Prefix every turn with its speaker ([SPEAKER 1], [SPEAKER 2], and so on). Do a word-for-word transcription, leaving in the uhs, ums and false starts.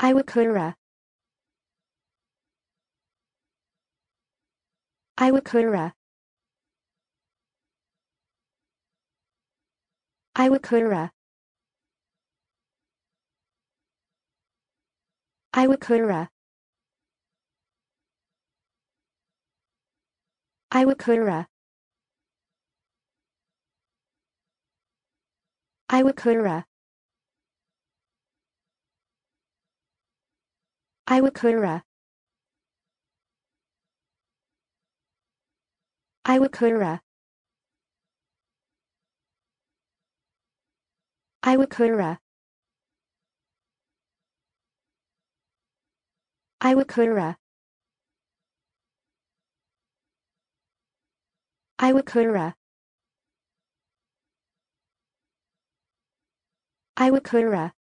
[SPEAKER 1] Iwakura. Iwakura. Iwakura. Iwakura. Iwakura. Iwakura. Iwakura. Iwakura. Iwakura. Iwakura. Iwakura. Iwakura.